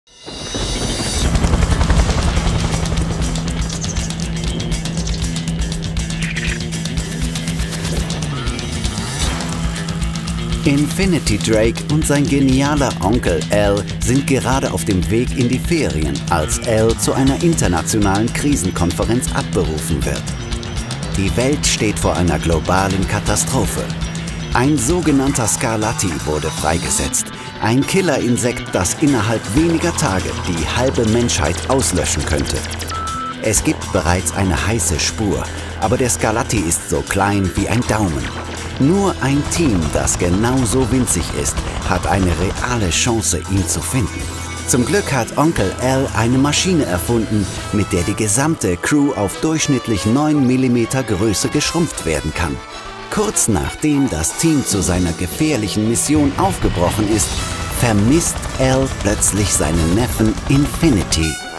Infinity Drake und sein genialer Onkel Al sind gerade auf dem Weg in die Ferien, als Al zu einer internationalen Krisenkonferenz abberufen wird. Die Welt steht vor einer globalen Katastrophe. Ein sogenannter Scarlatti wurde freigesetzt, ein Killerinsekt, das innerhalb weniger Tage die halbe Menschheit auslöschen könnte. Es gibt bereits eine heiße Spur, aber der Scarlatti ist so klein wie ein Daumen. Nur ein Team, das genauso winzig ist, hat eine reale Chance, ihn zu finden. Zum Glück hat Onkel Al eine Maschine erfunden, mit der die gesamte Crew auf durchschnittlich 9 mm Größe geschrumpft werden kann. Kurz nachdem das Team zu seiner gefährlichen Mission aufgebrochen ist, vermisst Al plötzlich seinen Neffen Infinity.